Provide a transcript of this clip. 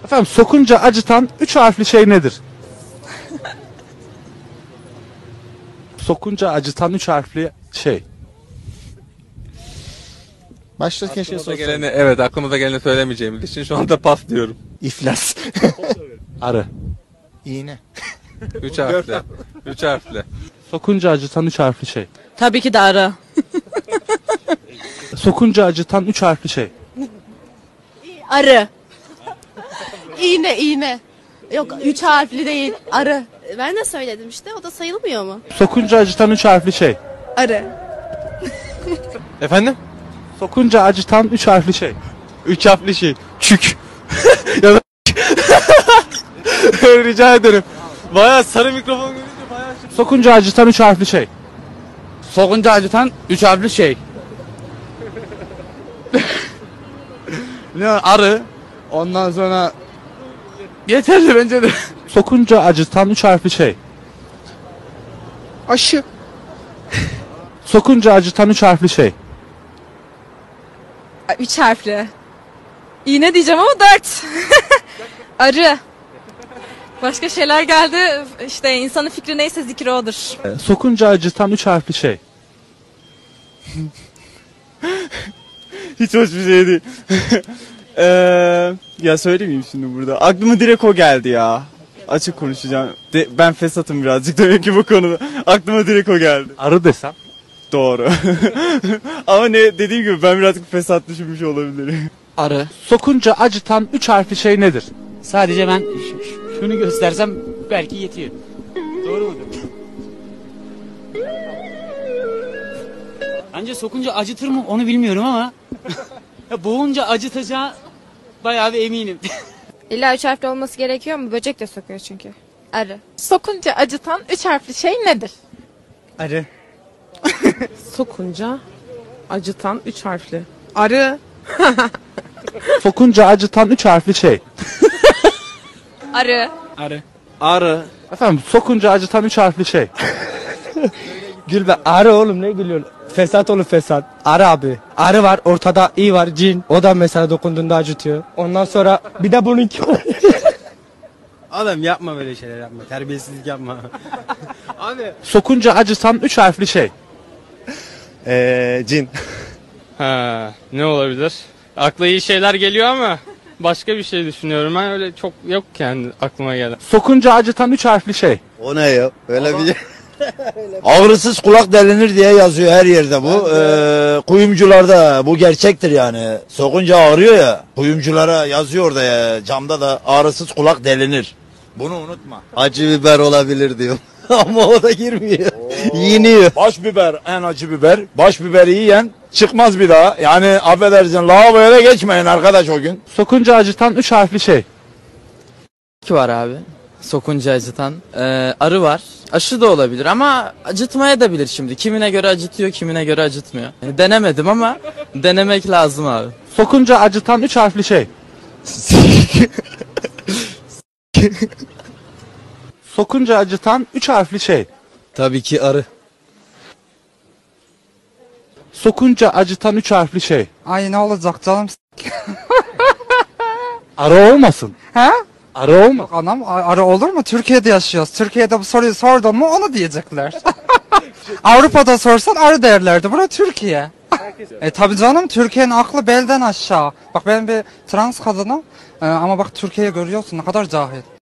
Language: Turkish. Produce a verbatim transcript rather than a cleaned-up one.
Efendim sokunca acıtan üç harfli şey nedir? Sokunca acıtan üç harfli şey. Başta keşke Aklımıza sorsaydın. geleni, evet aklımıza geleni söylemeyeceğimiz için şu anda pas diyorum. İflas. Arı. İğne. Üç harfli. Üç harfli. Sokunca acıtan üç harfli şey. Tabii ki de arı. Sokunca acıtan üç harfli şey. Arı. İğne iğne. Yok üç harfli değil arı. Ben de söyledim işte o da sayılmıyor mu? Sokunca acıtan üç harfli şey. Arı. Efendim? Sokunca acıtan üç harfli şey. Üç harfli şey. Çük. Ya da rica ederim. Bayağı sarı mikrofon görünce bayağı şey. Sokunca acıtan üç harfli şey. Sokunca acıtan üç harfli şey. Ne arı. Ondan sonra yeterli bence de. Sokunca acıtan üç harfli şey. Aşı. Sokunca acıtan üç harfli şey. Üç harfli. İğne diyeceğim ama dört. Arı. Başka şeyler geldi. İşte insanın fikri neyse zikri odur. Sokunca acıtan üç harfli şey. Hiç hoş bir şey değil. Eee ya söylemeyeyim şimdi burada. Aklıma direkt o geldi ya. Açık konuşacağım. De, ben fesatım birazcık demek ki bu konuda. Aklıma direkt o geldi. Arı desem. Doğru. Ama ne dediğim gibi ben birazcık fesat düşünmüş olabilirim. Arı. Sokunca acıtan üç harfli şey nedir? Sadece ben ş- ş- şunu göstersem belki yetiyor. Doğru mudur? Bence sokunca acıtır mı onu bilmiyorum ama ya boğunca acıtacağı bayağı bir eminim. İlla üç harfli olması gerekiyor mu? Böcek de sokuyor çünkü. Arı. Sokunca acıtan üç harfli şey nedir? Arı. Sokunca acıtan üç harfli. Arı. Sokunca acıtan üç harfli şey. Arı. Arı. Arı. Efendim sokunca acıtan üç harfli şey. Gülbe arı oğlum ne gülüyorsun? Fesat oğlum fesat. Arı abi. Arı var ortada iyi var cin. O da mesela dokunduğunda acıtıyor. Ondan sonra bir de bununki var. Oğlum yapma böyle şeyler yapma. Terbiyesizlik yapma. Abi. Sokunca acıtan üç harfli şey. Eee cin. Ha, ne olabilir? Akla iyi şeyler geliyor ama başka bir şey düşünüyorum. Ben öyle çok yok yani aklıma gelen. Sokunca acıtan üç harfli şey. O ne ya? Öyle bir ağrısız kulak delinir diye yazıyor her yerde bu. Ee, kuyumcularda bu gerçektir yani. Sokunca ağrıyor ya. Kuyumculara yazıyor orada ya. Camda da ağrısız kulak delinir. Bunu unutma. Acı biber olabilir diyor. Ama o da girmiyor. Yeniyor. Baş biber en acı biber. Baş biberi yiyen çıkmaz bir daha. Yani affedersin lavaboya da geçmeyin arkadaş o gün. Sokunca acıtan üç harfli şey. Ki var abi. Sokunca acıtan. Ee, arı var. Aşı da olabilir ama acıtmaya da bilir şimdi. Kimine göre acıtıyor, kimine göre acıtmıyor. Yani denemedim ama denemek lazım abi. Sokunca acıtan üç harfli şey. Sokunca acıtan üç harfli şey. Tabii ki arı. Sokunca acıtan üç harfli şey. Ay ne olacak canım Arı olmasın. He? Arı olma. Anam arı olur mu? Türkiye'de yaşıyoruz. Türkiye'de bu soruyu sordun mu onu diyecekler. Avrupa'da sorsan arı derlerdi. Bura Türkiye. E tabi canım Türkiye'nin aklı belden aşağı. Bak ben bir trans kadınım. Ee, ama bak Türkiye'yi görüyorsun ne kadar cahil.